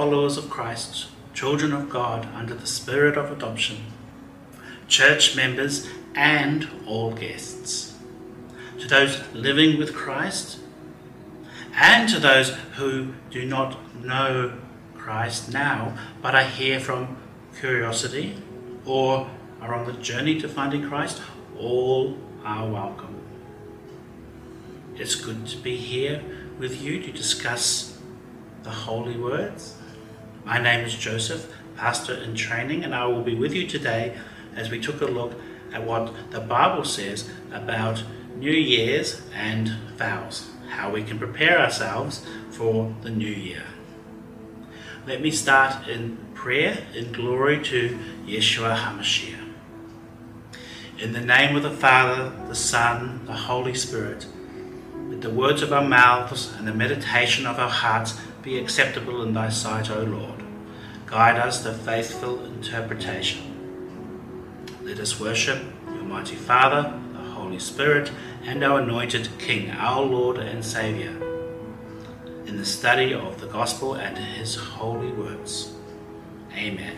followers of Christ, children of God under the Spirit of adoption, church members and all guests, to those living with Christ, and to those who do not know Christ now, but are here from curiosity or are on the journey to finding Christ, all are welcome. It's good to be here with you to discuss the holy words. My name is Joseph, pastor in training, and I will be with you today as we took a look at what the Bible says about New Year's and vows, how we can prepare ourselves for the new year. Let me start in prayer in glory to Yeshua HaMashiach. In the name of the Father, the Son, the Holy Spirit, let the words of our mouths and the meditation of our hearts be acceptable in thy sight, O Lord. Guide us to faithful interpretation. Let us worship your mighty Father, the Holy Spirit, and our anointed King, our Lord and Saviour, in the study of the Gospel and his holy words. Amen.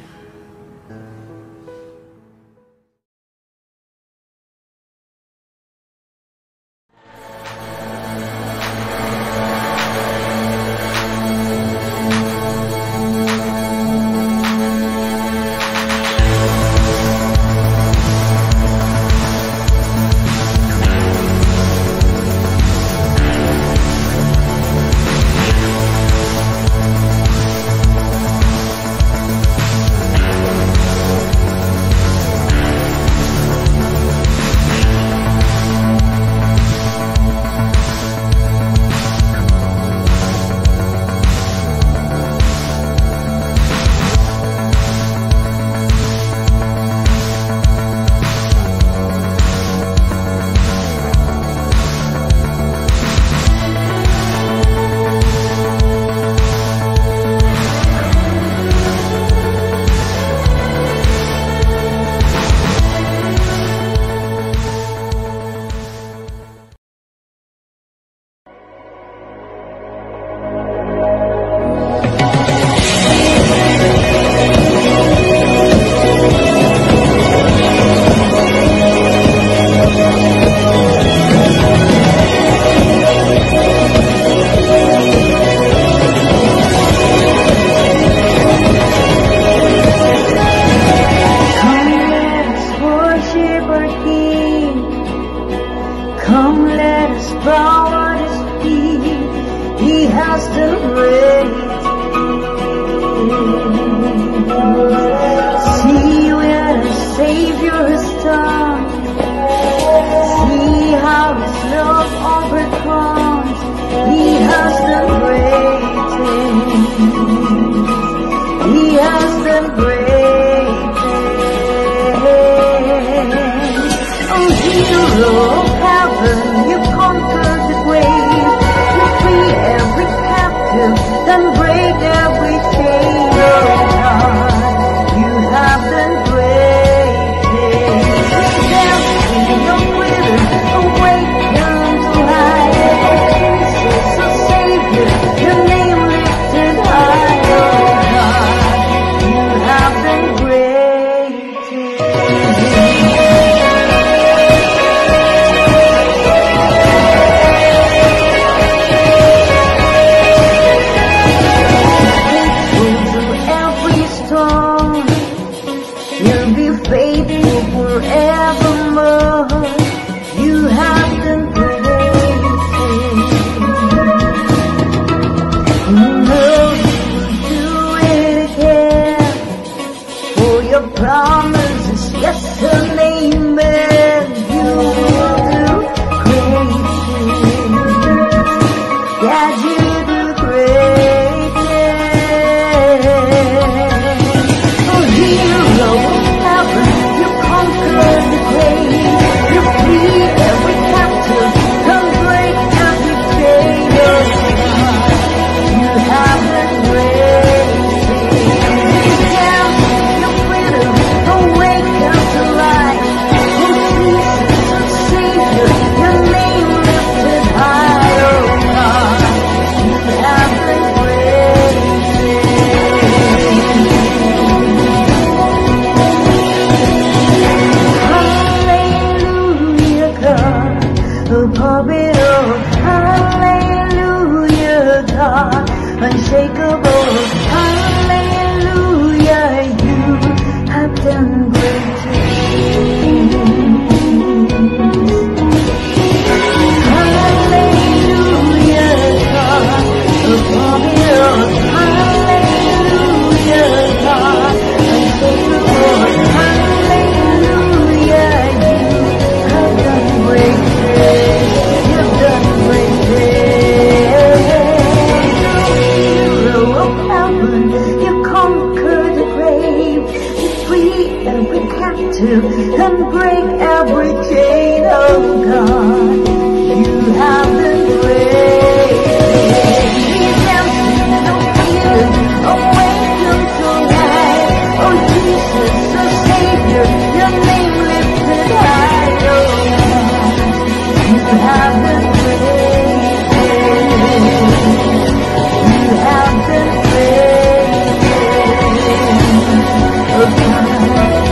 You conquered the grave. You freed every captive. to and break every chain, oh God. You have been great. We dance no fear, awaken tonight. Oh Jesus, oh Savior, your name lifted high, oh God. You have been great. You have been great, oh God.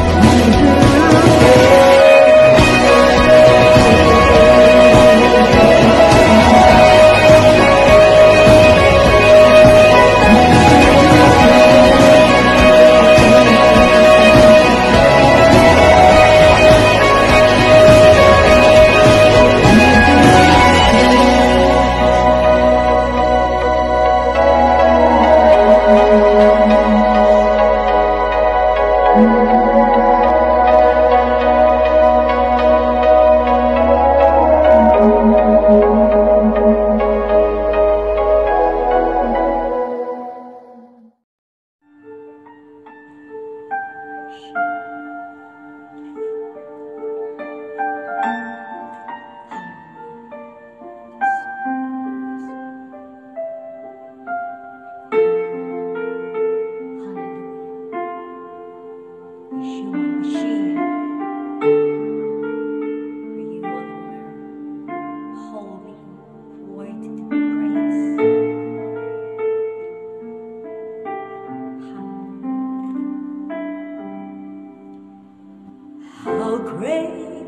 How great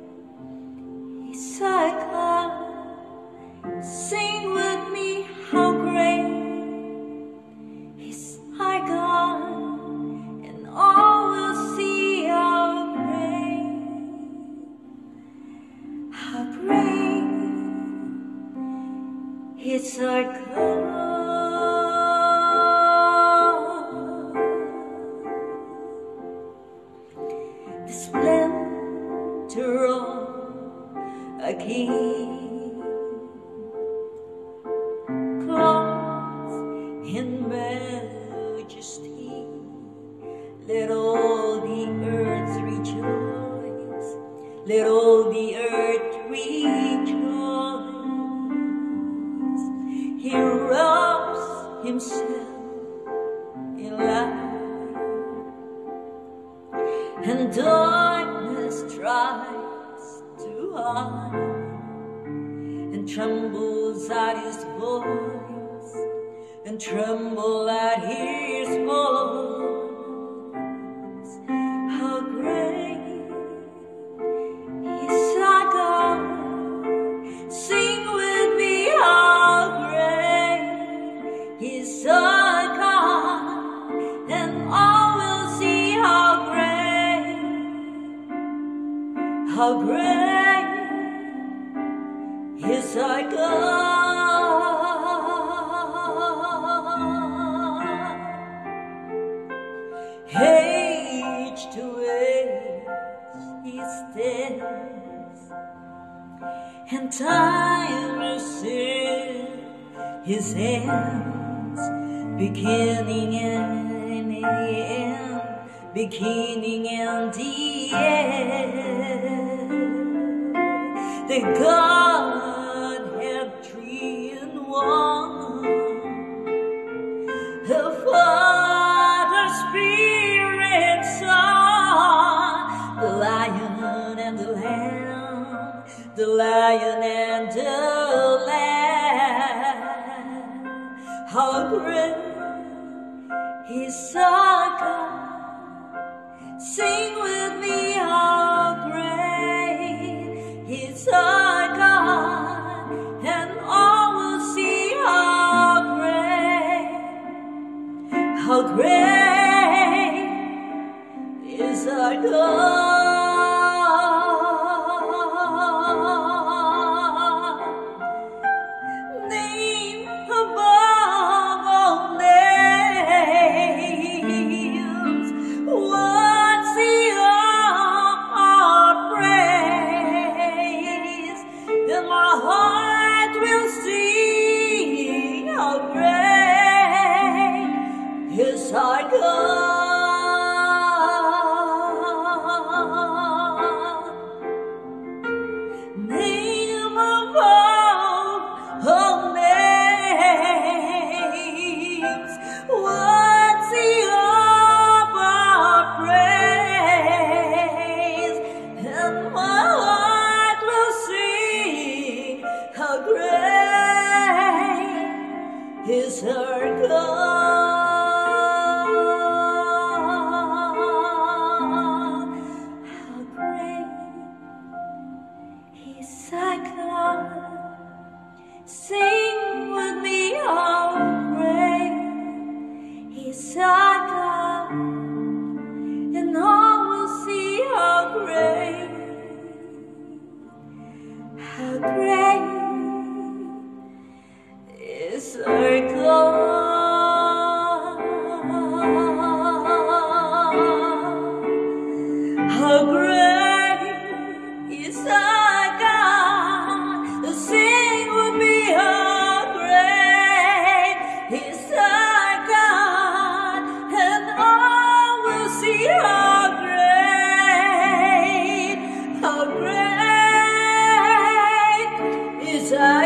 is our God? Sing with me, how great is our God, and all will see how great is our God. The splendor of a king, clothed in majesty, let all the earth rejoice, let all the earth rejoice. He robes himself in light, and darkness tries to hide, and trembles at his voice, and tremble at his voice. How great is our God? Sing with me, how great is our God, and all will see how great is our God. Age to age he stands, and time is in his hands, beginning and the end, beginning and the end. The Godhead three in one, the Father, Spirit, Son, the Lion and the Lamb, the Lion and the Lamb. How great is our God? Sing with me, how great is our God. How great is our God? Sing with me, how great is our God, and all will see how great is our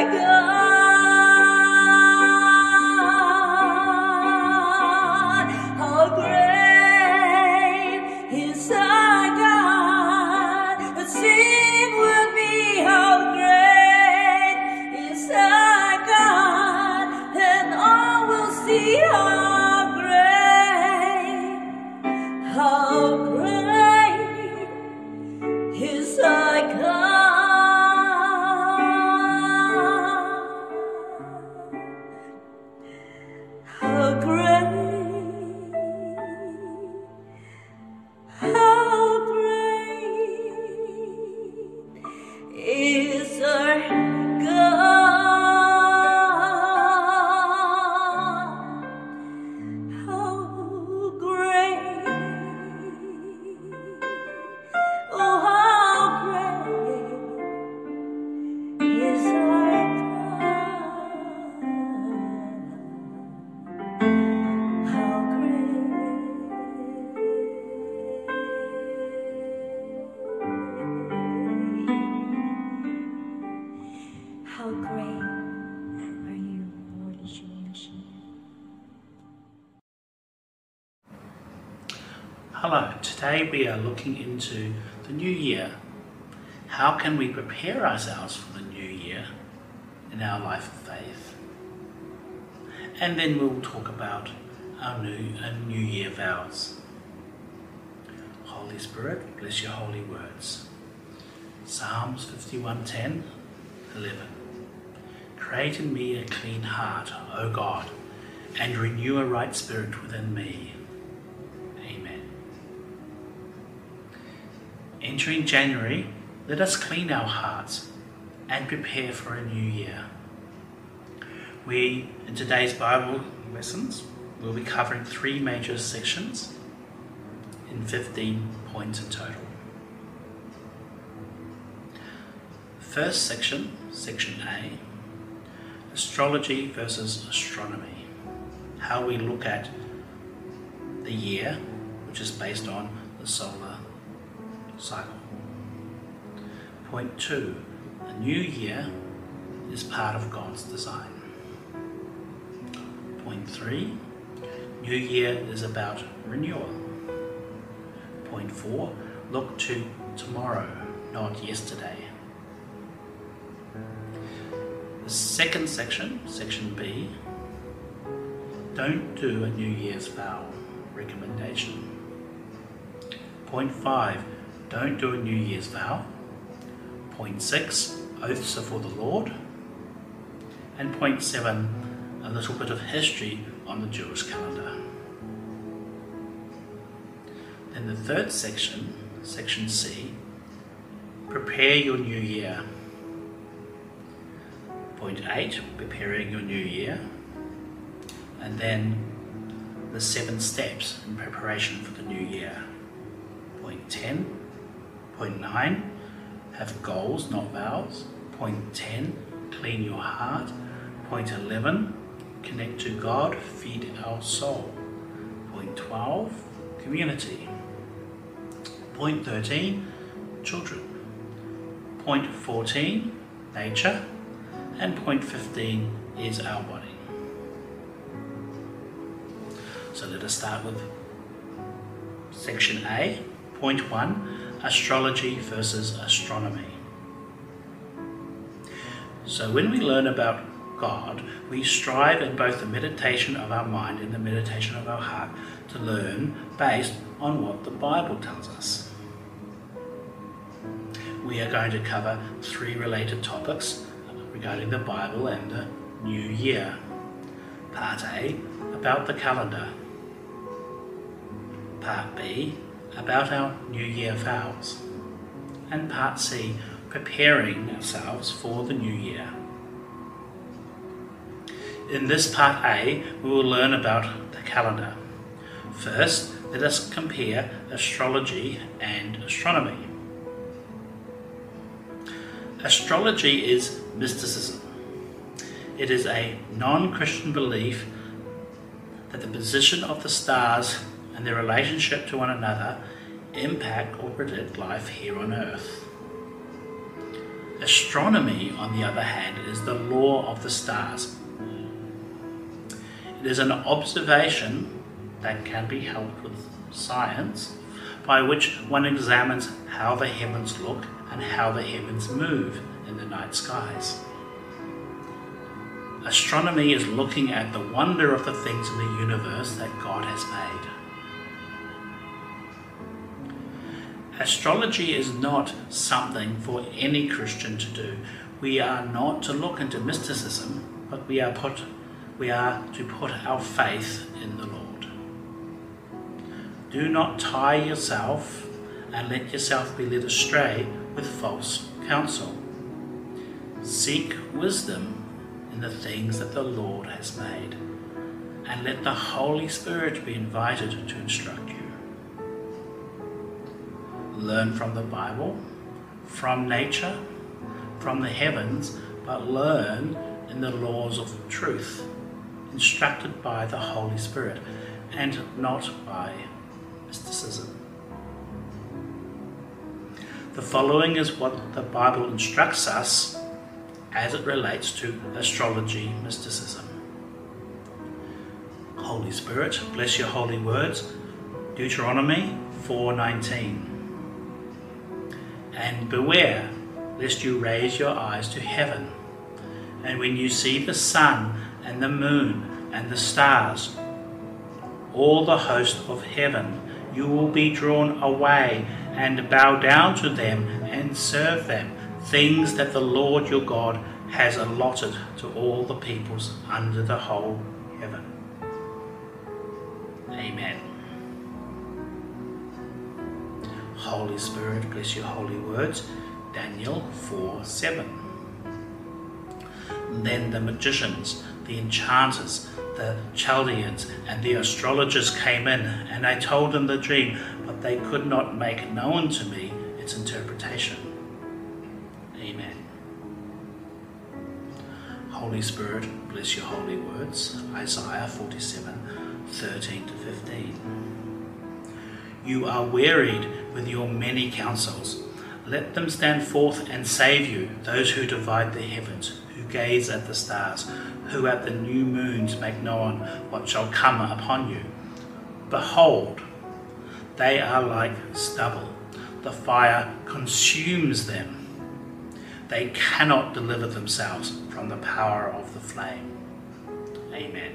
God. How great is our God? Sing with me, how great is our God, and all will see how great is our God. How great is our God. How great, oh how great is our God. How great are you, Lord Jesus? Hello, today we are looking into the new year. How can we prepare ourselves for the new year in our life of faith? And then we'll talk about our new year vows. Holy Spirit, bless your holy words. Psalms 51:10, 11. Create in me a clean heart, O God, and renew a right spirit within me. Amen. Entering January, let us clean our hearts and prepare for a new year. In today's Bible lessons, we'll be covering 3 major sections in 15 points in total. First section, Section A, Astrology versus Astronomy. How we look at the year, which is based on the solar cycle. Point 2, the new year is part of God's design. Point 3, new year is about renewal. Point 4, look to tomorrow, not yesterday. The second section, Section B, don't do a New Year's vow recommendation. Point 5, don't do a New Year's vow. Point 6, oaths are for the Lord. And point 7, a little bit of history on the Jewish calendar. Then the third section, Section C, prepare your new year. Point 8, preparing your new year. And then the 7 steps in preparation for the new year. Point 10, point 9, have goals, not vows. Point 10, clean your heart. Point 11, connect to God, feed our soul. Point 12, community. Point 13, children. Point 14, nature. And point 15 is our body. So let us start with Section A. Point 1, astrology versus astronomy. So when we learn about God, we strive in both the meditation of our mind and the meditation of our heart to learn based on what the Bible tells us. We are going to cover 3 related topics regarding the Bible and the new year. Part A, about the calendar. Part B, about our new year vows. And Part C, preparing ourselves for the new year. In this Part A, we will learn about the calendar. First, let us compare astrology and astronomy. Astrology is mysticism. It is a non-Christian belief that the position of the stars and their relationship to one another impact or predict life here on earth. Astronomy, on the other hand, is the law of the stars. It is an observation that can be helped with science, by which one examines how the heavens look and how the heavens move in the night skies. Astronomy is looking at the wonder of the things in the universe that God has made. Astrology is not something for any Christian to do. We are not to look into mysticism, but we are to put our faith in the Lord. Do not tie yourself and let yourself be led astray with false counsel. Seek wisdom in the things that the Lord has made, and let the Holy Spirit be invited to instruct you. Learn from the Bible, from nature, from the heavens, but learn in the laws of truth, instructed by the Holy Spirit, and not by mysticism. The following is what the Bible instructs us as it relates to astrology mysticism. Holy Spirit, bless your holy words. Deuteronomy 4:19. And beware lest you raise your eyes to heaven, and when you see the sun and the moon and the stars, all the host of heaven, you will be drawn away and bow down to them and serve them, things that the Lord your God has allotted to all the peoples under the whole heaven. Amen. Holy Spirit, bless your holy words. Daniel 4:7. Then the magicians, the enchanters, the Chaldeans, and the astrologers came in, and I told them the dream, but they could not make known to me its interpretation. Amen. Holy Spirit, bless your holy words. Isaiah 47:13-15. You are wearied with your many counsels. Let them stand forth and save you, those who divide the heavens, who gaze at the stars, who at the new moons make known what shall come upon you. Behold, they are like stubble. The fire consumes them. They cannot deliver themselves from the power of the flame. Amen.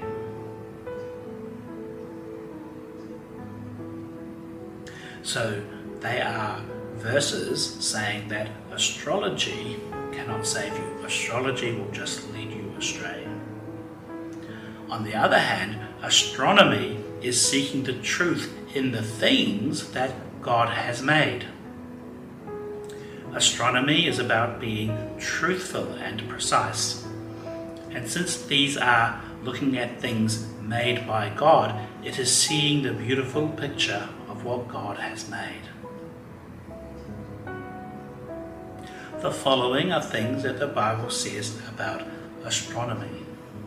So they are verses saying that astrology cannot save you. Astrology will just lead you astray. On the other hand, astronomy is seeking the truth in the things that God has made. Astronomy is about being truthful and precise. And since these are looking at things made by God, it is seeing the beautiful picture of what God has made. The following are things that the Bible says about astronomy.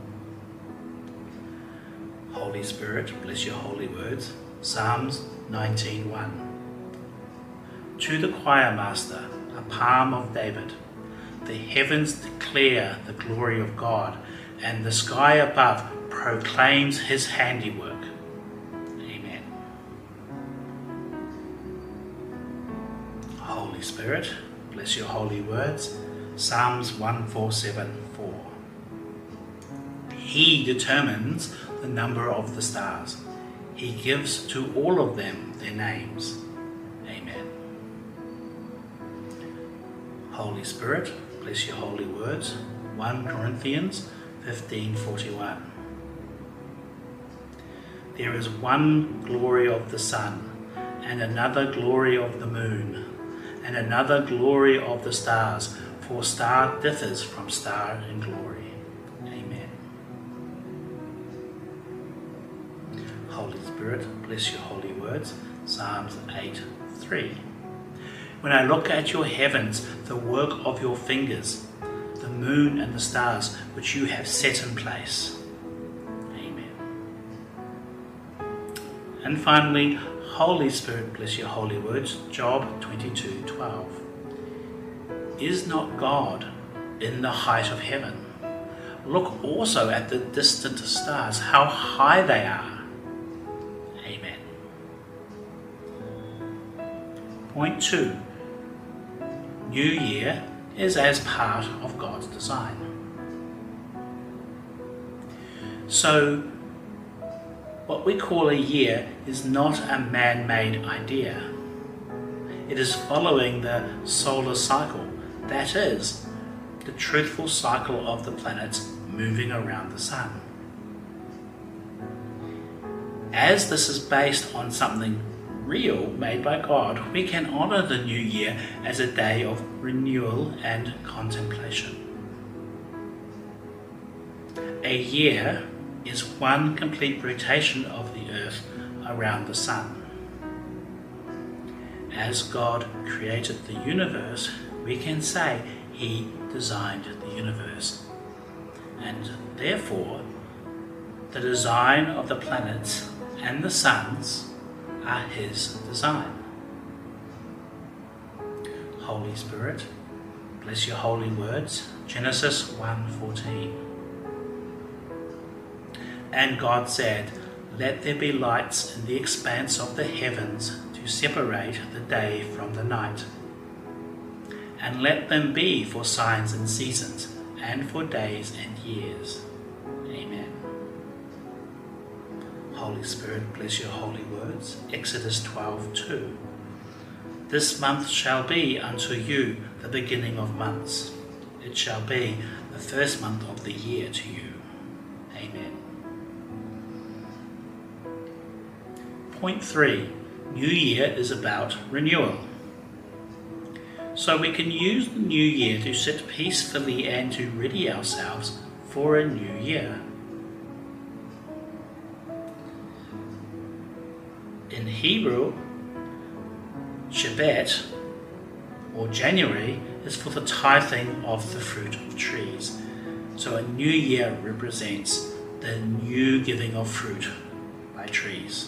Holy Spirit, bless your holy words. Psalms 19:1. To the choir master, a psalm of David. The heavens declare the glory of God, and the sky above proclaims his handiwork. Amen. Holy Spirit, bless your holy words. Psalms 147:4. He determines the number of the stars. He gives to all of them their names. Amen. Holy Spirit, bless your holy words. 1 Corinthians 15:41. There is one glory of the sun, and another glory of the moon, and another glory of the stars, for star differs from star in glory. Amen. Holy Spirit, bless your holy word. words, Psalms 8:3. When I look at your heavens, the work of your fingers, the moon and the stars which you have set in place. Amen. And finally, Holy Spirit, bless your holy words, Job 22:12. Is not God in the height of heaven? Look also at the distant stars, how high they are. Amen. Point 2. New Year is as part of God's design. So, what we call a year is not a man-made idea. It is following the solar cycle, that is, the truthful cycle of the planets moving around the sun. As this is based on something real made by God, we can honor the new year as a day of renewal and contemplation. A year is one complete rotation of the earth around the sun. As God created the universe, we can say He designed the universe, and therefore the design of the planets and the suns are His design. Holy Spirit, bless your holy words, Genesis 1:14. And God said, let there be lights in the expanse of the heavens to separate the day from the night, and let them be for signs and seasons, and for days and years. Amen. Holy Spirit, bless your holy words, Exodus 12:2. This month shall be unto you the beginning of months. It shall be the first month of the year to you. Amen. Point 3. New Year is about renewal. So we can use the new year to sit peacefully and to ready ourselves for a new year. In Hebrew, Shevat, or January, is for the tithing of the fruit of trees. So a new year represents the new giving of fruit by trees.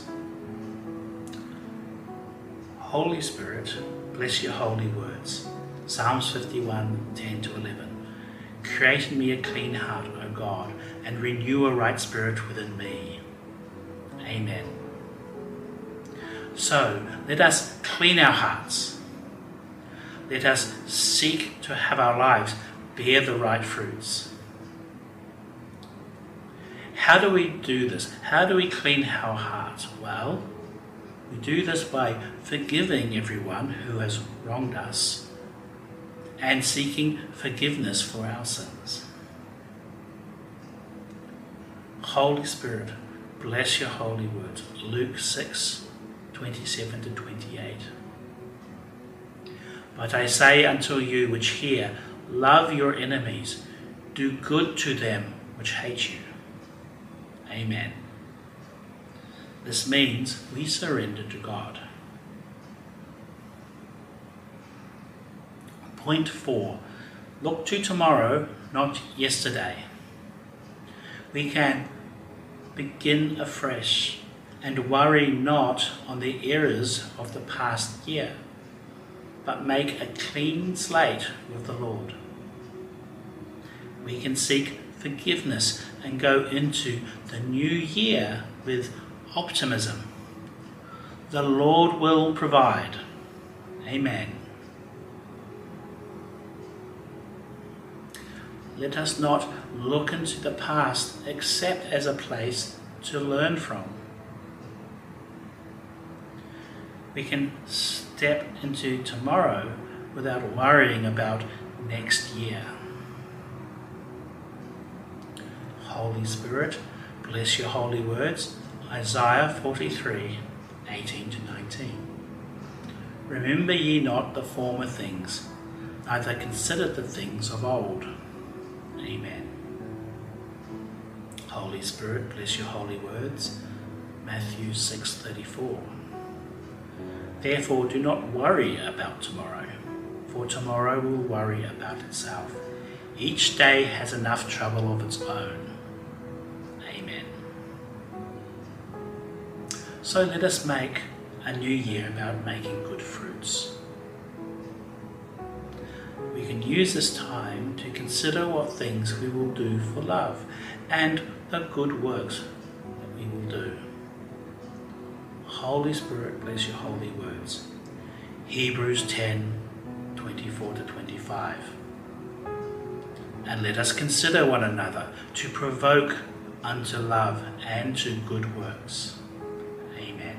Holy Spirit, bless your holy words. Psalms 51:10-11. Create in me a clean heart, O God, and renew a right spirit within me. Amen. So, let us clean our hearts. Let us seek to have our lives bear the right fruits. How do we do this? How do we clean our hearts? Well, we do this by forgiving everyone who has wronged us and seeking forgiveness for our sins. Holy Spirit, bless your holy words. Luke 6:27-28. But I say unto you which hear, love your enemies, do good to them which hate you. Amen. This means we surrender to God. Point 4. Look to tomorrow, not yesterday. We can begin afresh and worry not on the errors of the past year, but make a clean slate with the Lord. We can seek forgiveness and go into the new year with optimism. The Lord will provide. Amen. Let us not look into the past except as a place to learn from. We can step into tomorrow without worrying about next year. Holy Spirit, bless your holy words. Isaiah 43:18-19. Remember ye not the former things, neither consider the things of old. Amen. Holy Spirit, bless your holy words. Matthew 6:34. Therefore, do not worry about tomorrow, for tomorrow will worry about itself. Each day has enough trouble of its own. Amen. So let us make a new year about making good fruits. We can use this time to consider what things we will do for love and the good works that we will do. Holy Spirit, bless your holy words. Hebrews 10:24-25. And let us consider one another to provoke unto love and to good works. Amen.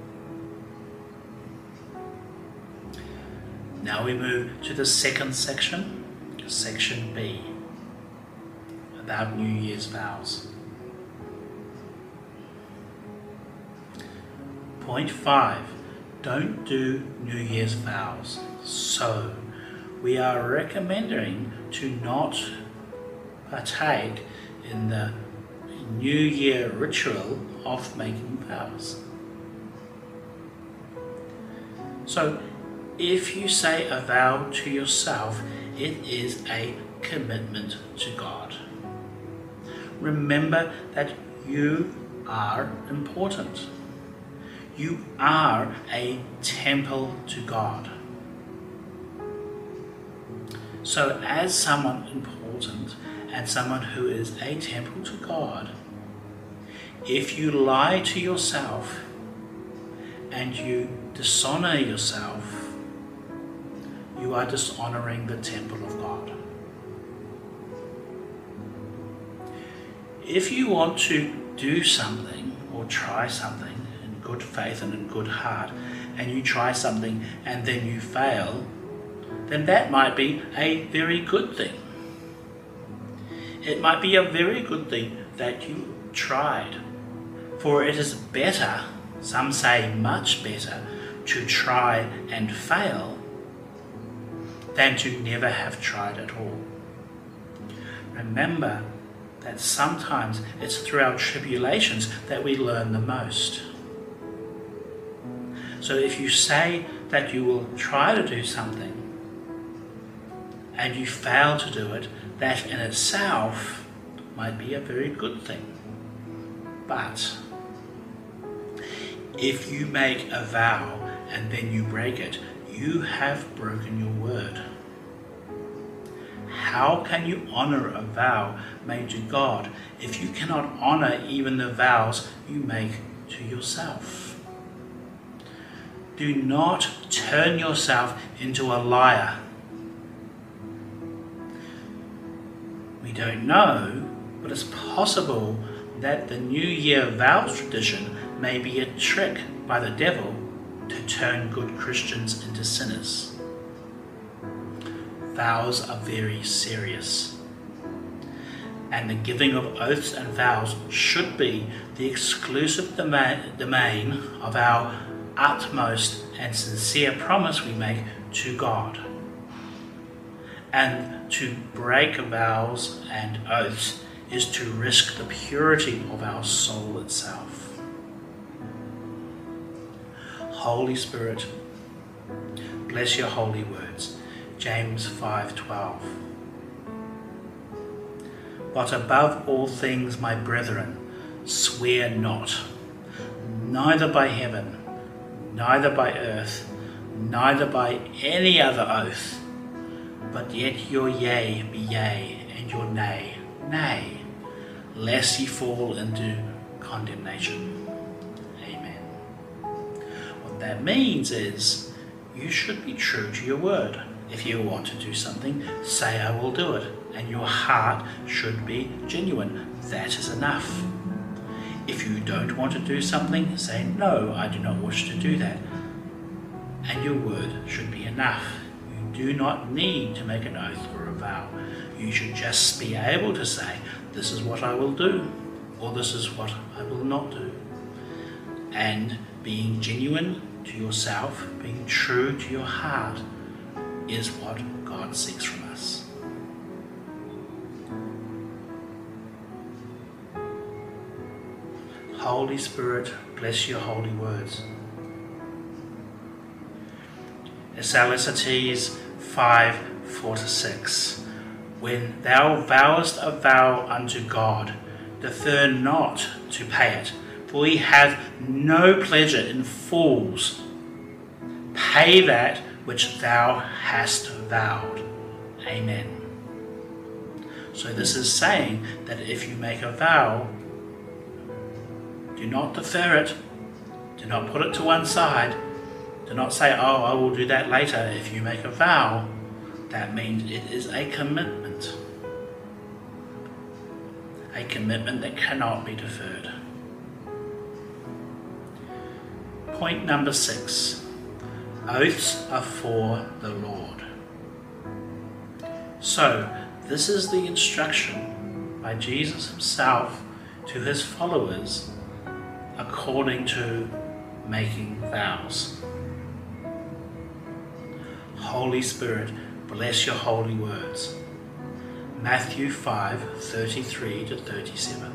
Now we move to the second section, section B, about New Year's vows. Point 5. Don't do New Year's vows. So, we are recommending to not partake in the New Year ritual of making vows. So, if you say a vow to yourself, it is a commitment to God. Remember that you are important. You are a temple to God. So as someone important and someone who is a temple to God, if you lie to yourself and you dishonor yourself, you are dishonoring the temple of God. If you want to do something or try something in good faith and in good heart, and you try something and then you fail, then that might be a very good thing. It might be a very good thing that you tried, for it is better, some say much better, to try and fail than to never have tried at all. Remember that sometimes it's through our tribulations that we learn the most. So if you say that you will try to do something and you fail to do it, that in itself might be a very good thing. But if you make a vow and then you break it, you have broken your word. How can you honor a vow made to God if you cannot honor even the vows you make to yourself? Do not turn yourself into a liar. We don't know, but it's possible that the New Year vows tradition may be a trick by the devil to turn good Christians into sinners. Vows are very serious, and the giving of oaths and vows should be the exclusive domain of our utmost and sincere promise we make to God. And to break vows and oaths is to risk the purity of our soul itself. Holy Spirit, bless your holy words. James 5:12. But above all things, my brethren, swear not, neither by heaven, neither by earth, neither by any other oath, but yet your yea be yea, and your nay, nay, lest ye fall into condemnation. Amen. What that means is, you should be true to your word. If you want to do something, say I will do it, and your heart should be genuine. That is enough. If you don't want to do something, say no, I do not wish to do that, and your word should be enough. You do not need to make an oath or a vow. You should just be able to say, this is what I will do, or this is what I will not do. And being genuine to yourself, being true to your heart, is what God seeks from us. Holy Spirit, bless your holy words. Ecclesiastes 5:4-6. When thou vowest a vow unto God, defer not to pay it, for he hath no pleasure in fools. Pay that which thou hast vowed. Amen. So this is saying that if you make a vow, do not defer it. Do not put it to one side. Do not say, oh, I will do that later. If you make a vow, that means it is a commitment. A commitment that cannot be deferred. Point number 6. Oaths are for the Lord. So, this is the instruction by Jesus himself to his followers according to making vows. Holy Spirit, bless your holy words. Matthew 5:33-37.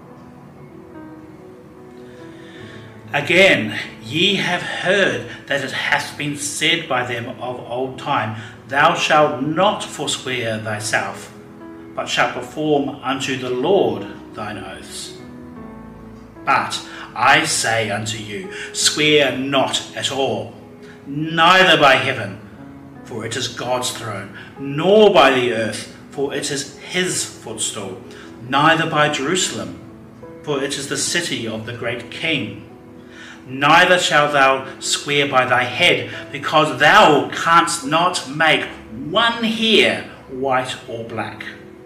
Again, ye have heard that it hath been said by them of old time, Thou shalt not forswear thyself, but shalt perform unto the Lord thine oaths. But I say unto you, swear not at all, neither by heaven, for it is God's throne, nor by the earth, for it is his footstool, neither by Jerusalem, for it is the city of the great King. Neither shalt thou swear by thy head, because thou canst not make one hair white or black.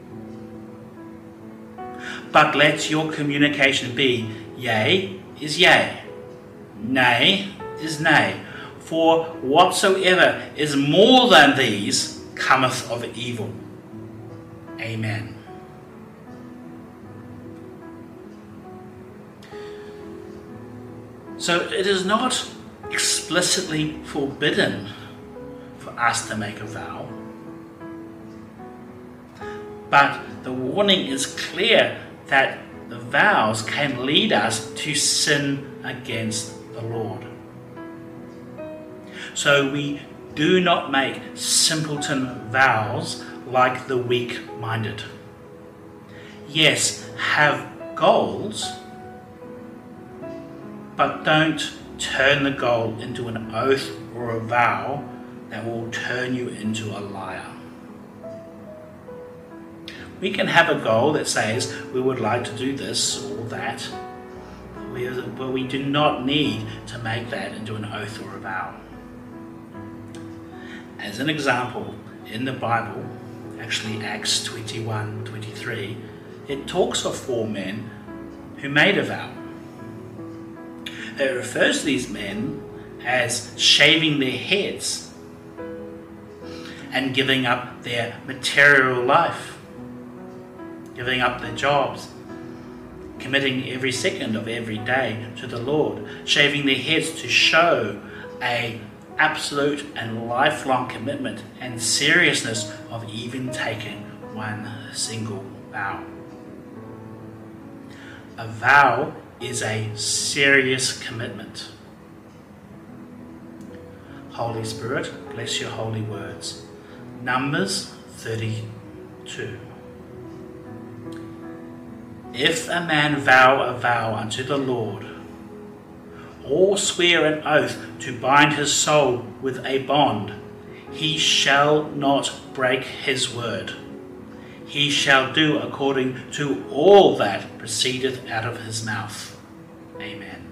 But let your communication be, yea is yea, nay is nay, for whatsoever is more than these cometh of evil. Amen. So it is not explicitly forbidden for us to make a vow, but the warning is clear that the vows can lead us to sin against the Lord. So we do not make simpleton vows like the weak-minded. Yes, have goals, but don't turn the goal into an oath or a vow that will turn you into a liar. We can have a goal that says we would like to do this or that, but we do not need to make that into an oath or a vow. As an example, in the Bible, actually Acts 21:23, it talks of 4 men who made a vow. It refers to these men as shaving their heads and giving up their material life, giving up their jobs, committing every second of every day to the Lord, shaving their heads to show an absolute and lifelong commitment and seriousness of even taking one single vow. A vow is a serious commitment. Holy Spirit, bless your holy words. Numbers 32. If a man vow a vow unto the Lord, or swear an oath to bind his soul with a bond, he shall not break his word. He shall do according to all that proceedeth out of his mouth. Amen.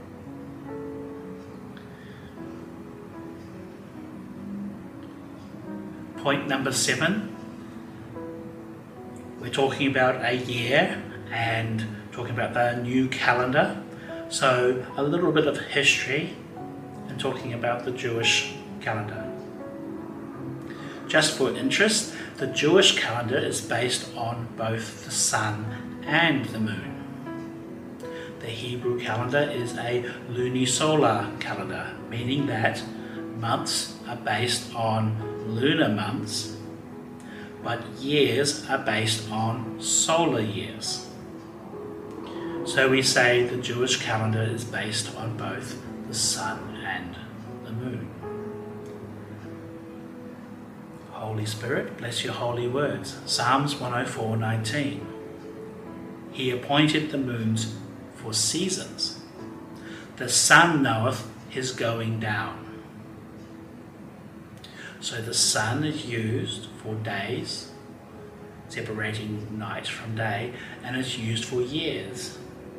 Point number 7. We're talking about a year and talking about the new calendar. So a little bit of history and talking about the Jewish calendar. Just for interest, the Jewish calendar is based on both the sun and the moon. The Hebrew calendar is a lunisolar calendar, meaning that months are based on lunar months, but years are based on solar years. So we say the Jewish calendar is based on both the sun and the moon. Holy Spirit, bless your holy words. Psalms 104:19. He appointed the moons for seasons. The sun knoweth his going down. So the sun is used for days, separating night from day, and is used for years.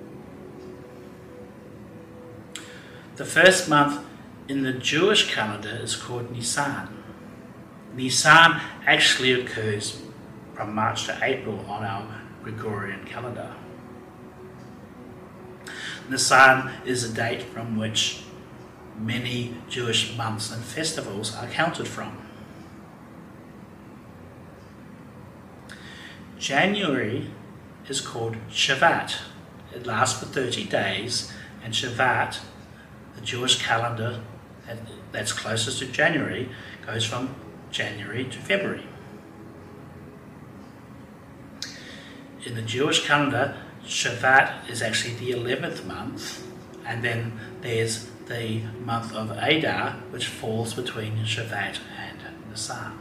The first month in the Jewish calendar is called Nisan. Nisan actually occurs from March to April on our Gregorian calendar. Nisan is a date from which many Jewish months and festivals are counted from. January is called Shavat. It lasts for 30 days, and Shavat, the Jewish calendar that's closest to January, goes from January to February. In the Jewish calendar, Shavat is actually the 11th month, and then there's the month of Adar, which falls between Shavat and Nisan.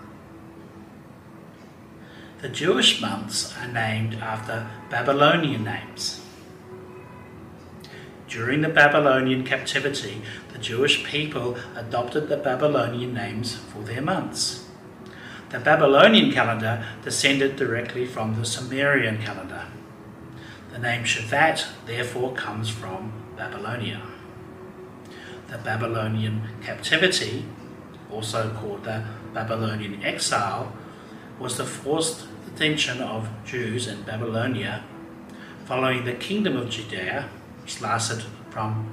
The Jewish months are named after Babylonian names. During the Babylonian captivity, the Jewish people adopted the Babylonian names for their months. The Babylonian calendar descended directly from the Sumerian calendar. The name Shavat therefore comes from Babylonia. The Babylonian captivity, also called the Babylonian exile, was the forced detention of Jews in Babylonia following the Kingdom of Judea, which lasted from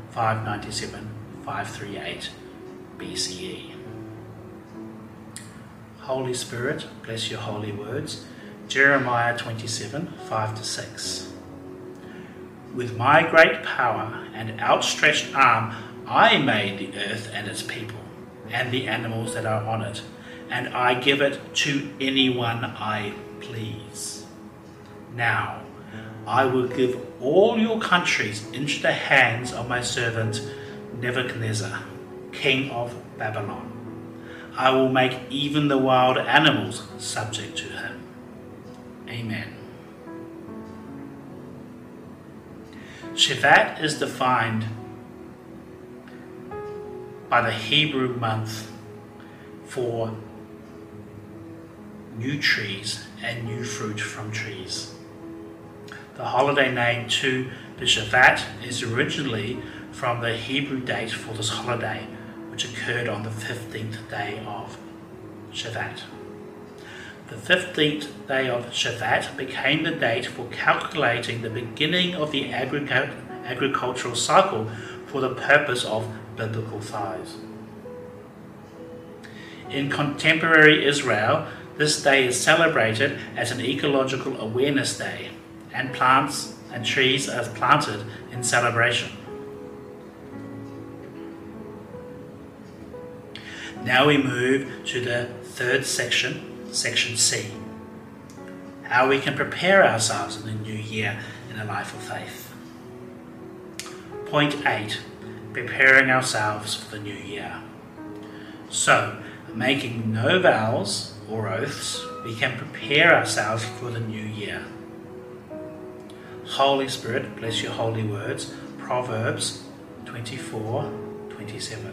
597-538 BCE. Holy Spirit, bless your holy words. Jeremiah 27:5-6. With my great power and outstretched arm, I made the earth and its people, and the animals that are on it, and I give it to anyone I please. Now, I will give all your countries into the hands of my servant Nebuchadnezzar, king of Babylon. I will make even the wild animals subject to him. Amen. Shavat is defined by the Hebrew month for new trees and new fruit from trees. The holiday name Tu B'Shavat is originally from the Hebrew date for this holiday, which occurred on the 15th day of Shavat. The 15th day of Shavat became the date for calculating the beginning of the agricultural cycle for the purpose of biblical tithes. In contemporary Israel, this day is celebrated as an ecological awareness day, and plants and trees are planted in celebration. Now we move to the third section, Section C. How we can prepare ourselves in the new year in a life of faith. Point 8. Preparing ourselves for the new year. So, making no vows or oaths, we can prepare ourselves for the new year. Holy Spirit, bless your holy words. Proverbs 24:27.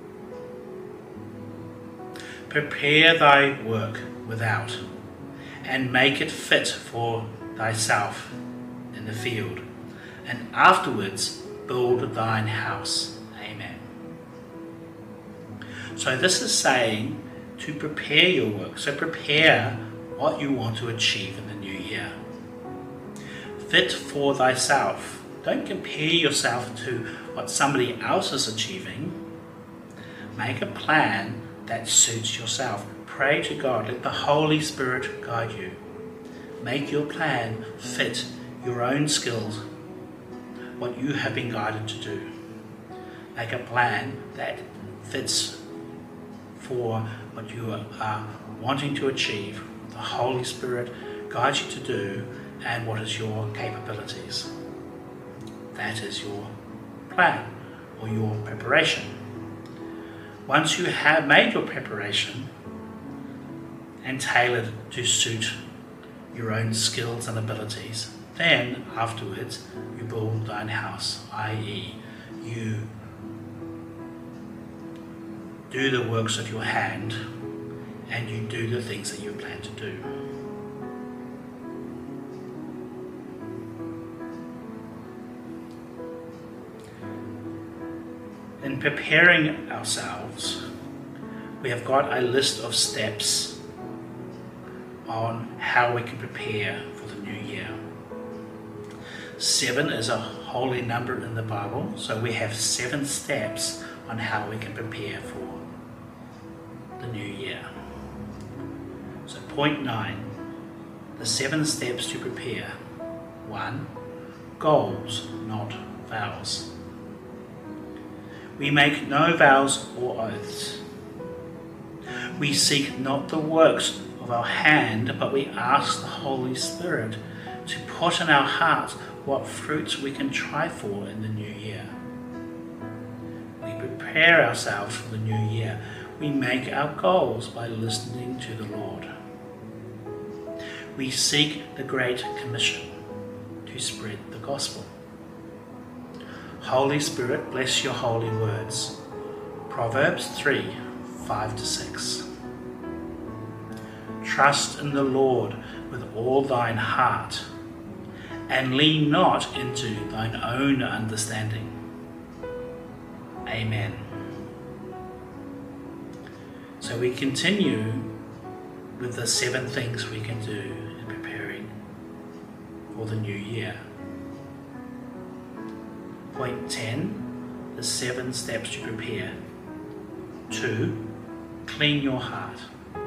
Prepare thy work without, and make it fit for thyself in the field, and afterwards build thine house. Amen. So this is saying to prepare your work. So prepare what you want to achieve in the new year. Fit for thyself. Don't compare yourself to what somebody else is achieving. Make a plan that suits yourself. Pray to God. Let the Holy Spirit guide you. Make your plan fit your own skills, what you have been guided to do. Make a plan that fits for what you are wanting to achieve. The Holy Spirit guides you to do, and what is your capabilities. That is your plan or your preparation. Once you have made your preparation and tailored to suit your own skills and abilities. Then, afterwards, you build thine house, i.e., you do the works of your hand and you do the things that you plan to do. In preparing ourselves, we have got a list of steps on how we can prepare for the new year. 7 is a holy number in the Bible, so we have 7 steps on how we can prepare for the new year. So point 9, the 7 steps to prepare. 1, goals, not vows. We make no vows or oaths. We seek not the works of our hand, but we ask the Holy Spirit to put in our hearts what fruits we can try for in the new year. We prepare ourselves for the new year. We make our goals by listening to the Lord. We seek the Great Commission to spread the gospel. Holy Spirit, bless your holy words. Proverbs 3, 5-6. Trust in the Lord with all thine heart, and lean not into thine own understanding. Amen. So we continue with the 7 things we can do in preparing for the new year. Point 10, the 7 steps to prepare. 2, clean your heart.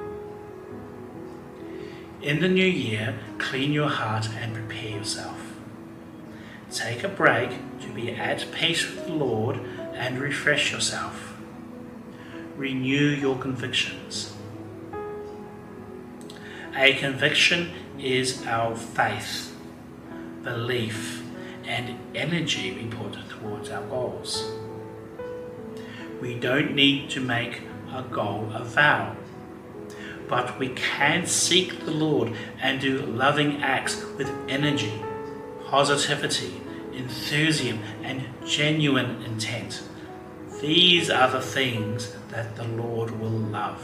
In the new year, clean your heart and prepare yourself. Take a break to be at peace with the Lord and refresh yourself. Renew your convictions. A conviction is our faith, belief, and energy we put towards our goals. We don't need to make a goal a vow, but we can seek the Lord and do loving acts with energy, positivity, enthusiasm, and genuine intent. These are the things that the Lord will love.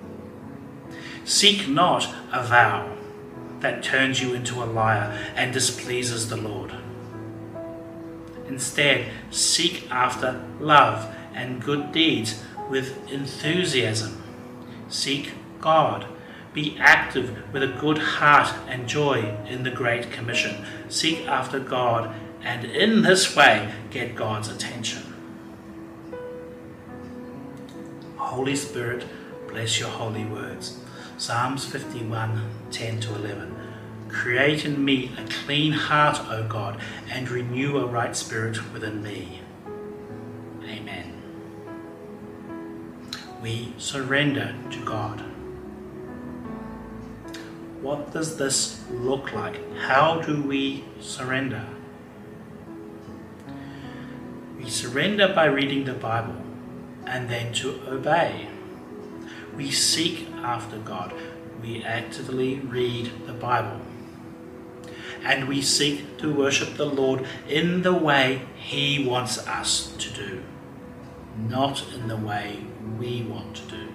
Seek not a vow that turns you into a liar and displeases the Lord. Instead, seek after love and good deeds with enthusiasm. Seek God. Be active with a good heart and joy in the Great Commission. Seek after God, and in this way get God's attention. Holy Spirit, bless your holy words. Psalms 51, 10-11. Create in me a clean heart, O God, and renew a right spirit within me. Amen. We surrender to God. What does this look like? How do we surrender? We surrender by reading the Bible and then to obey. We seek after God. We actively read the Bible. And we seek to worship the Lord in the way He wants us to do, not in the way we want to do.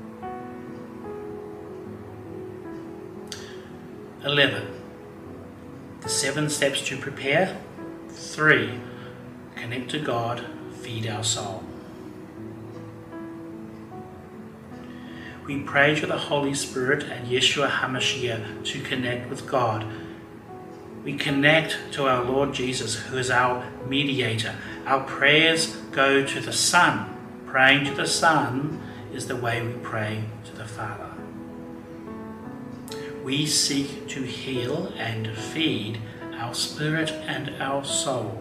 11. The 7 steps to prepare. 3. Connect to God, feed our soul. We pray to the Holy Spirit and Yeshua HaMashiach to connect with God. We connect to our Lord Jesus, who is our mediator. Our prayers go to the Son. Praying to the Son is the way we pray to the Father. We seek to heal and feed our spirit and our soul.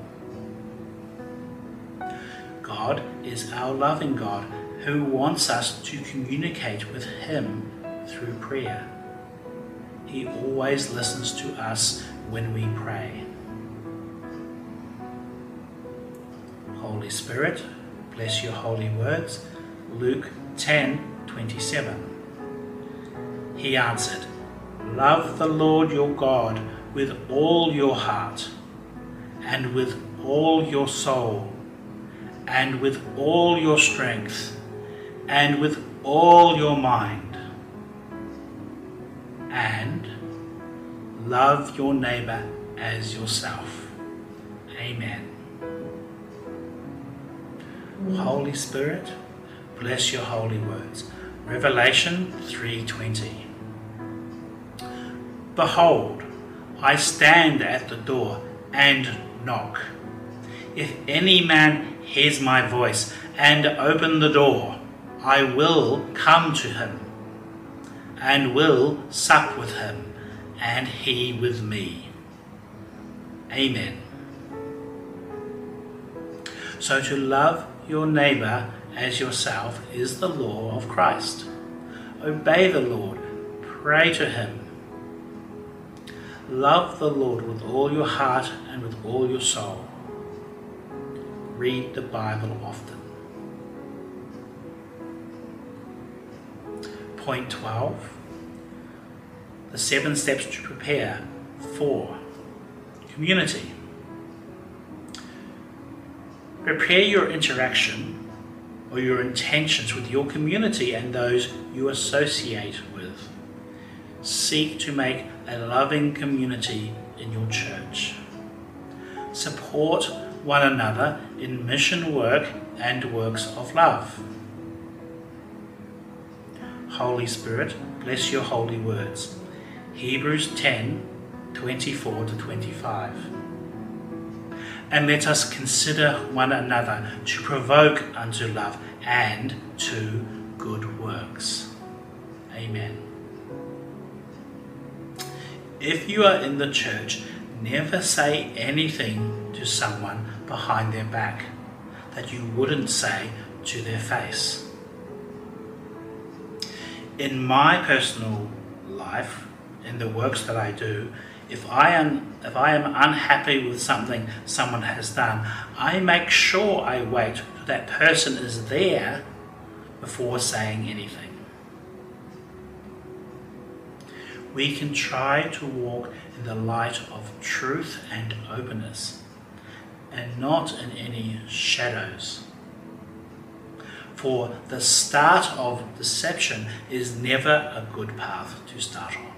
God is our loving God, who wants us to communicate with Him through prayer. He always listens to us when we pray. Holy Spirit, bless your holy words. Luke 10:27. He answered, "Love the Lord your God with all your heart, and with all your soul, and with all your strength, and with all your mind, and love your neighbor as yourself." Amen. Holy Spirit, bless your holy words. Revelation 3:20. Behold, I stand at the door and knock. If any man hears my voice and open the door, I will come to him, and will sup with him, and he with me. Amen. So to love your neighbor as yourself is the law of Christ. Obey the Lord, pray to him. Love the Lord with all your heart and with all your soul. Read the Bible often. Point 12. The 7 steps to prepare for community. Prepare your interaction or your intentions with your community and those you associate with. Seek to make a loving community in your church. Support one another in mission work and works of love. Holy Spirit, bless your holy words. Hebrews 10:24-25. And let us consider one another to provoke unto love and to good works. Amen. If you are in the church, never say anything to someone behind their back that you wouldn't say to their face. In my personal life, in the works that I do, if I am unhappy with something someone has done, I make sure I wait till that person is there before saying anything. We can try to walk in the light of truth and openness, and not in any shadows. For the start of deception is never a good path to start on.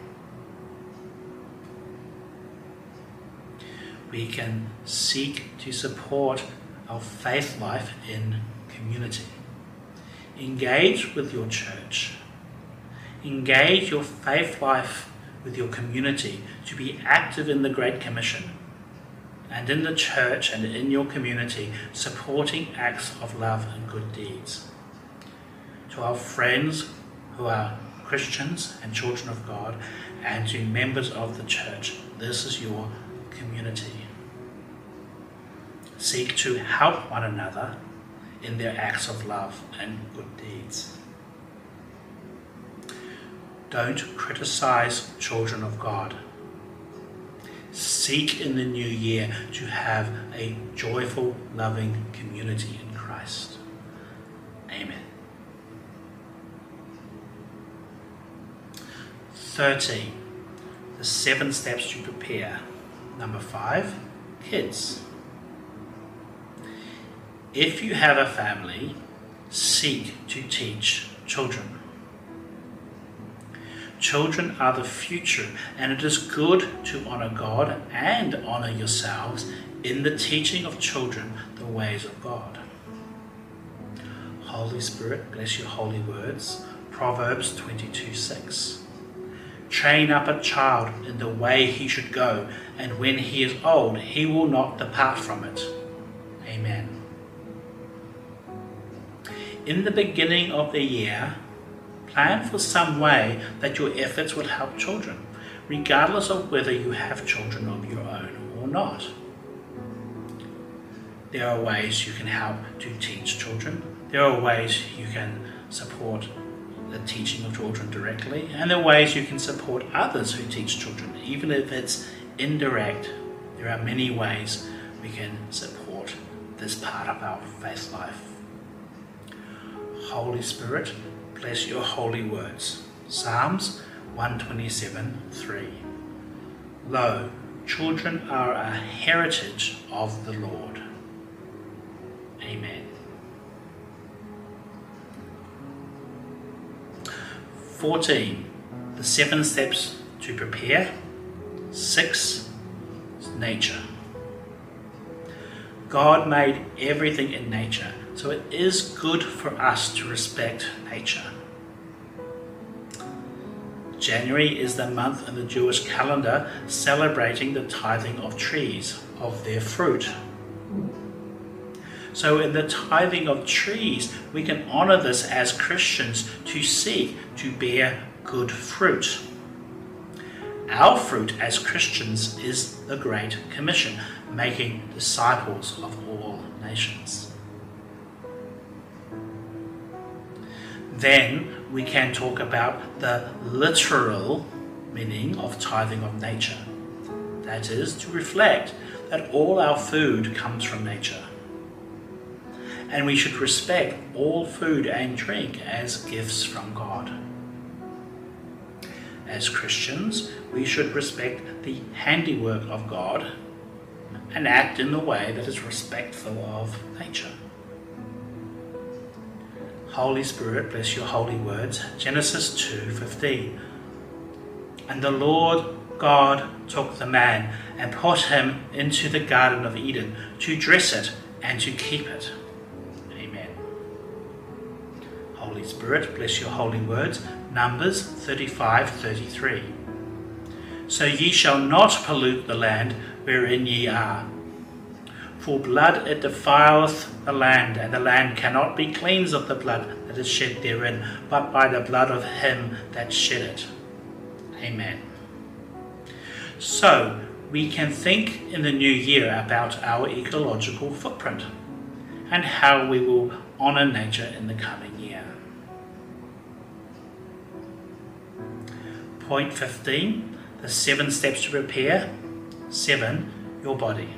We can seek to support our faith life in community. Engage with your church. Engage your faith life with your community to be active in the Great Commission and in the church and in your community, supporting acts of love and good deeds. To our friends who are Christians and children of God, and to members of the church, this is your community. Seek to help one another in their acts of love and good deeds. Don't criticize children of God. Seek in the new year to have a joyful, loving community in Christ. Amen. 13. The 7 steps to prepare. Number 5, kids. If you have a family, seek to teach children. Children are the future, and it is good to honor God and honor yourselves in the teaching of children the ways of God. Holy Spirit, bless your holy words. Proverbs 22:6. Train up a child in the way he should go, and when he is old, he will not depart from it. Amen. In the beginning of the year, plan for some way that your efforts will help children, regardless of whether you have children of your own or not. There are ways you can help to teach children. There are ways you can support the teaching of children directly, and there are ways you can support others who teach children, even if it's indirect. There are many ways we can support this part of our faith life. Holy Spirit, bless your holy words. Psalms 127:3. Lo, children are a heritage of the Lord. Amen. 14. The 7 steps to prepare. 6. Nature. God made everything in nature, so it is good for us to respect nature. January is the month in the Jewish calendar celebrating the tithing of trees, of their fruit. So in the tithing of trees, we can honor this as Christians to seek to bear good fruit. Our fruit as Christians is the Great Commission, making disciples of all nations. Then we can talk about the literal meaning of tithing of nature. That is, to reflect that all our food comes from nature. And we should respect all food and drink as gifts from God. As Christians, we should respect the handiwork of God and act in a way that is respectful of nature. Holy Spirit, bless your holy words. Genesis 2:15. And the Lord God took the man and put him into the Garden of Eden to dress it and to keep it. Amen. Holy Spirit, bless your holy words. Numbers 35:33. So ye shall not pollute the land wherein ye are. For blood it defileth the land, and the land cannot be cleansed of the blood that is shed therein, but by the blood of him that shed it. Amen. So, we can think in the new year about our ecological footprint and how we will honour nature in the coming year. Point 15, the 7 steps to prepare. 7, your body.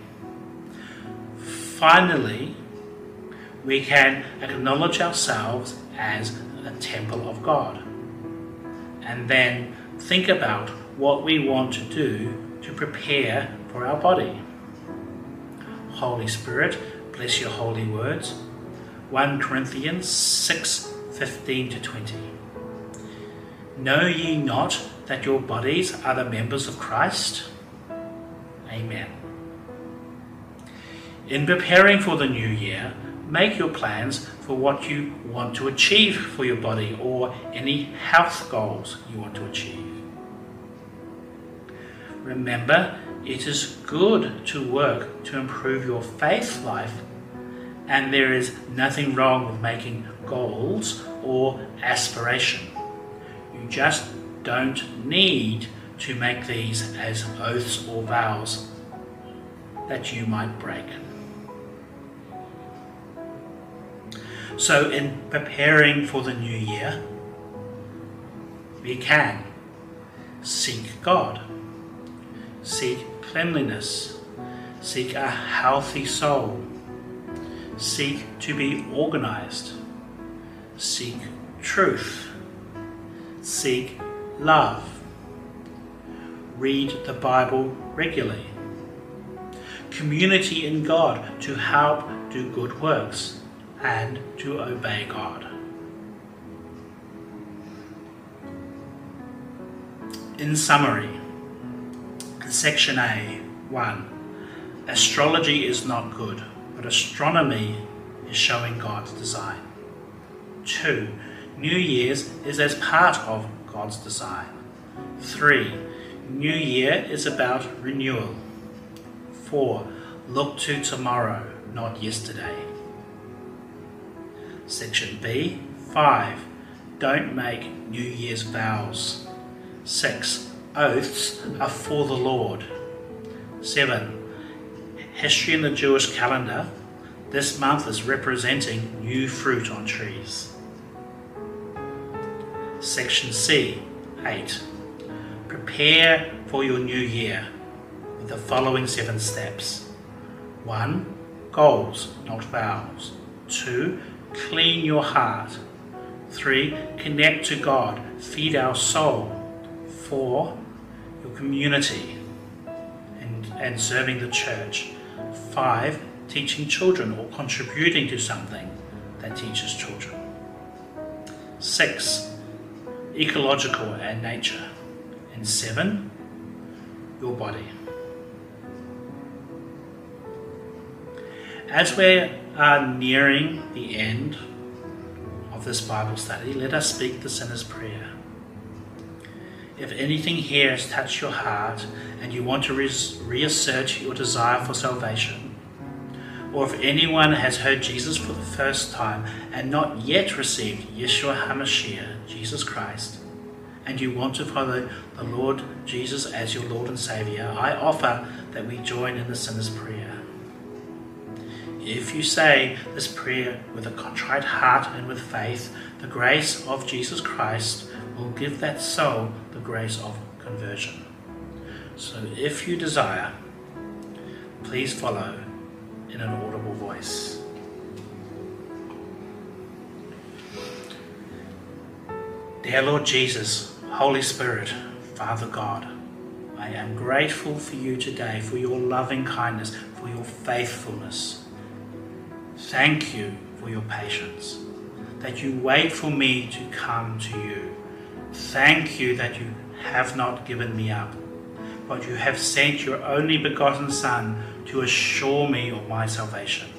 Finally, we can acknowledge ourselves as a temple of God, and then think about what we want to do to prepare for our body. Holy Spirit, bless your holy words. 1 Corinthians 6:15-20. Know ye not that your bodies are the members of Christ? Amen. In preparing for the new year, make your plans for what you want to achieve for your body or any health goals you want to achieve. Remember, it is good to work to improve your faith life, and there is nothing wrong with making goals or aspiration. You just don't need to make these as oaths or vows that you might break. So in preparing for the new year, we can seek God, seek cleanliness, seek a healthy soul, seek to be organized, seek truth, seek love, read the Bible regularly, community in God to help do good works, and to obey God. In summary, Section A, 1. Astrology is not good, but astronomy is showing God's design. 2. New Year's is as part of God's design. 3. New Year is about renewal. 4. Look to tomorrow, not yesterday. Section B, 5. Don't make New Year's vows. 6. Oaths are for the Lord. 7. History in the Jewish calendar. This month is representing new fruit on trees. Section C, 8. Prepare for your new year with the following 7 steps. 1. Goals, not vows. 2. Clean your heart. 3. Connect to God. Feed our soul. 4, your community and serving the church. 5, teaching children or contributing to something that teaches children. 6, ecological and nature. And 7, your body. As we are nearing the end of this Bible study, let us speak the sinner's prayer. If anything here has touched your heart and you want to reassert your desire for salvation, or if anyone has heard Jesus for the first time and not yet received Yeshua HaMashiach, Jesus Christ, and you want to follow the Lord Jesus as your Lord and Saviour, I offer that we join in the sinner's prayer. If you say this prayer with a contrite heart and with faith, the grace of Jesus Christ will give that soul the grace of conversion. So if you desire, please follow in an audible voice. Dear Lord Jesus, Holy Spirit, Father God, I am grateful for you today, for your loving kindness, for your faithfulness. Thank you for your patience, that you wait for me to come to you. Thank you that you have not given me up, but you have sent your only begotten Son to assure me of my salvation.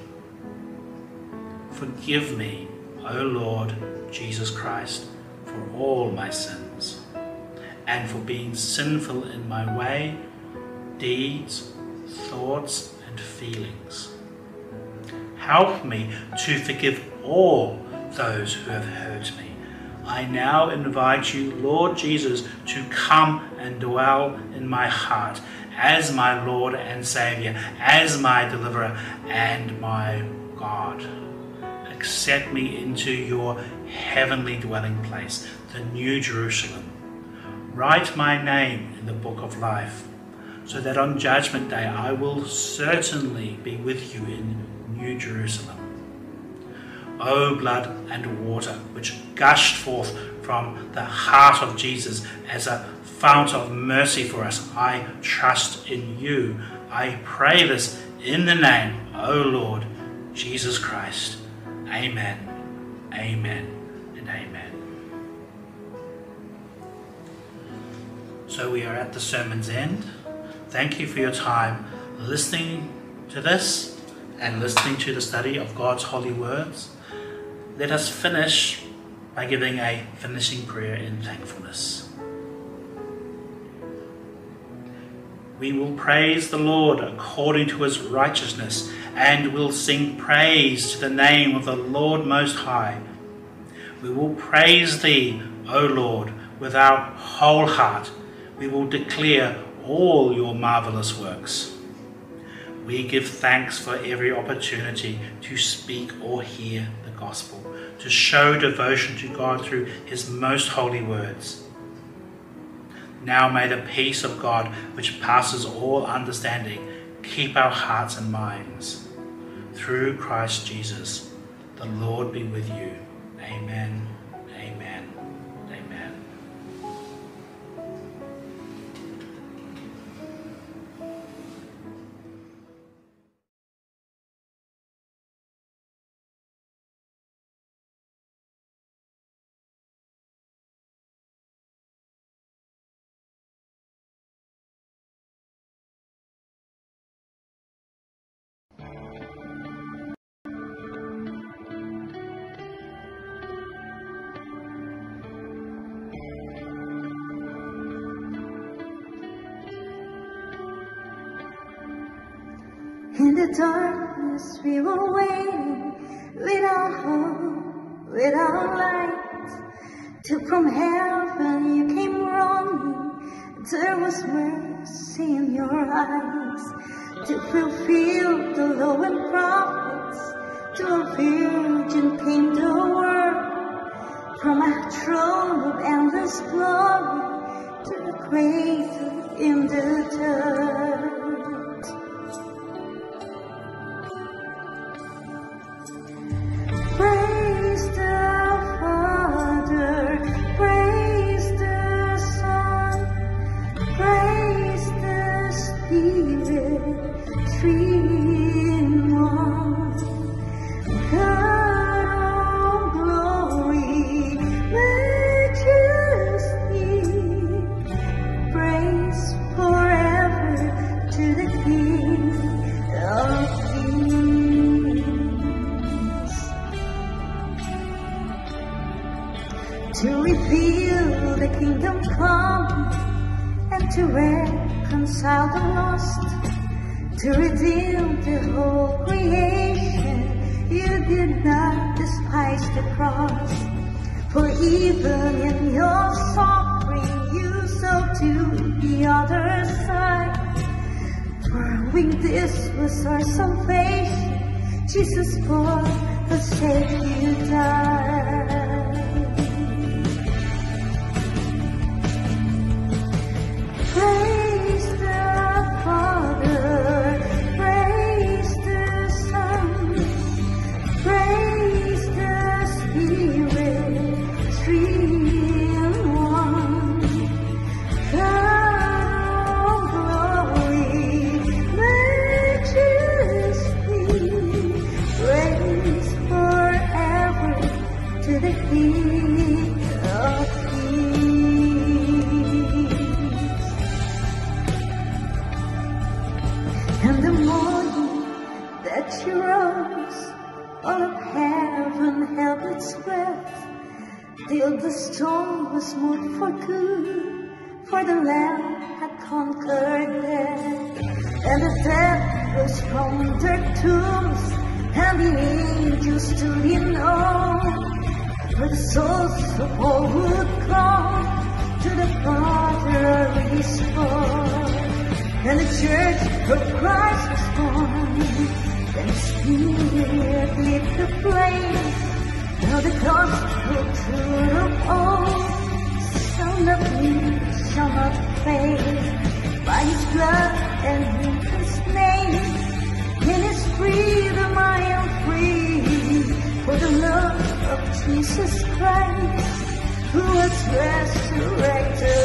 Forgive me, O Lord Jesus Christ, for all my sins, and for being sinful in my way, deeds, thoughts, and feelings. Help me to forgive all those who have hurt me. I now invite you, Lord Jesus, to come and dwell in my heart as my Lord and Saviour, as my deliverer and my God. Accept me into your heavenly dwelling place, the New Jerusalem. Write my name in the book of life, so that on Judgment Day I will certainly be with you in New Jerusalem. O blood and water which gushed forth from the heart of Jesus as a fount of mercy for us, I trust in you. I pray this in the name, O Lord Jesus Christ. Amen, amen, and amen. So we are at the sermon's end. Thank you for your time listening to this and listening to the study of God's holy words. Let us finish by giving a finishing prayer in thankfulness. We will praise the Lord according to his righteousness, and will sing praise to the name of the Lord Most High. We will praise thee, O Lord, with our whole heart. We will declare all your marvelous works. We give thanks for every opportunity to speak or hear the gospel, to show devotion to God through his most holy words. Now may the peace of God, which passes all understanding, keep our hearts and minds. Through Christ Jesus, the Lord be with you. Amen, amen, amen. In the darkness we were waiting, without hope, without light, till from heaven you came running. There was mercy in your eyes, to fulfill the law and prophets. To a virgin came the word, from a throne of endless glory, to the cradle in the dirt. Praise the Father, praise the Son, three in one. God of glory, majesty, praise forever to the King of Kings. To reveal the kingdom come and to reconcile the lost, to redeem the whole creation. You did not despise the cross, for even in your suffering you saw to the other side. For when this was our salvation, Jesus for the sake you died. Praise the Father, praise the Son, praise the Spirit, three in one. God of glory, majesty, praise forever to the King of Kings. And the morning that you rose, all of heaven held its breath, till the storm was moved for good, for the Lamb had conquered death. And the dead rose from their tombs, and the angels stood in awe, for the souls of all would come to the Father restored. And the church of Christ was born, and His Spirit lit the flame. Now the gospel truth of all shall not leave, shall not fade. By His blood and in His name, in His freedom I am free. For the love of Jesus Christ, who was resurrected